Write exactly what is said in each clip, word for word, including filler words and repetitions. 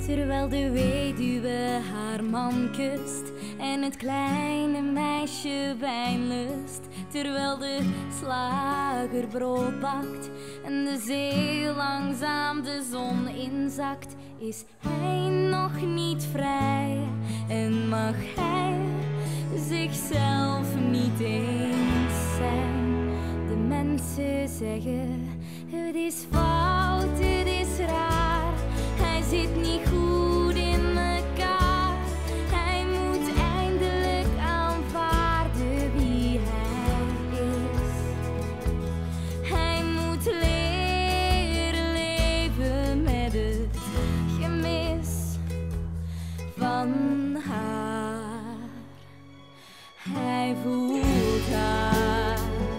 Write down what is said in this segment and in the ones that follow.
Terwijl de weduwe haar man kust en het kleine meisje wijn lust. Terwijl de slager brood bakt en de zee langzaam de zon inzakt, is hij nog niet vrij en mag hij zichzelf niet eens zijn. De mensen zeggen, het is fout, het is raar, hij zit niet goed in mekaar. Hij moet eindelijk aanvaarden wie hij is. Hij moet leren leven met het gemis van haar. Hij voelt haar.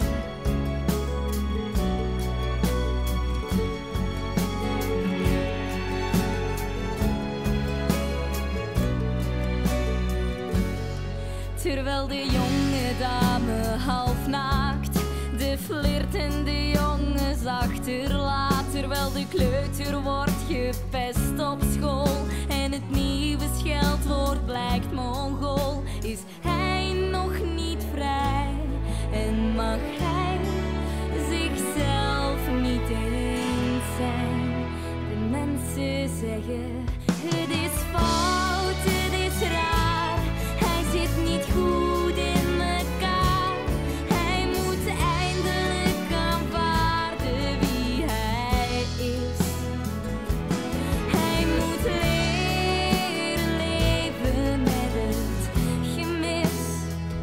Terwijl de jonge dame half naakt de flirtende jongens achterlaat. Terwijl de kleuter wordt gepest op school en het nieuwe scheldwoord blijkt Mongool, is hij nog niet vrij en mag hij zichzelf niet eens zijn. De mensen zeggen, het is fout, het is raar, hij zit niet goed in mekaar. Hij moet eindelijk aanvaarden wie hij is. Hij moet leren leven met het gemis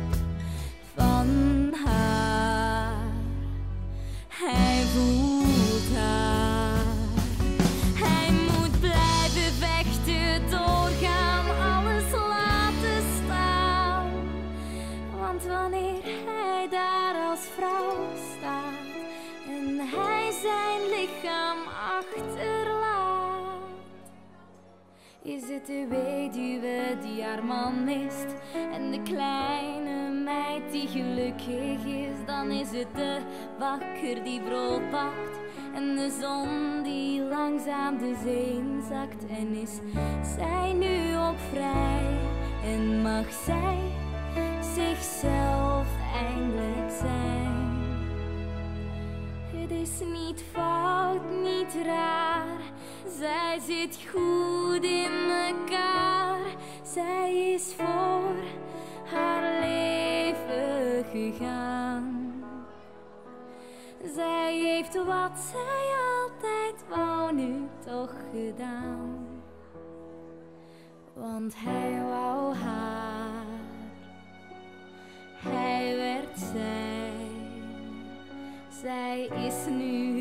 van haar. Hij voelt haar. Hij moet blijven vechten, doorgaan, alles laten staan. Want wanneer hij daar als vrouw staat en hij zijn lichaam achterlaat, is het de weduwe die haar man mist en de kleine meid die gelukkig is. Dan is het de bakker die brood bakt en de zon die langzaam de zee inzakt. En is zij nu ook vrij en mag zij zichzelf eindelijk zijn. Het is niet fout, niet raar, zij zit goed in mekaar. Zij is voor haar leven gegaan. Zij heeft wat zij altijd wou nu toch gedaan. Want hij wou haar, hij werd zij. Zij is nu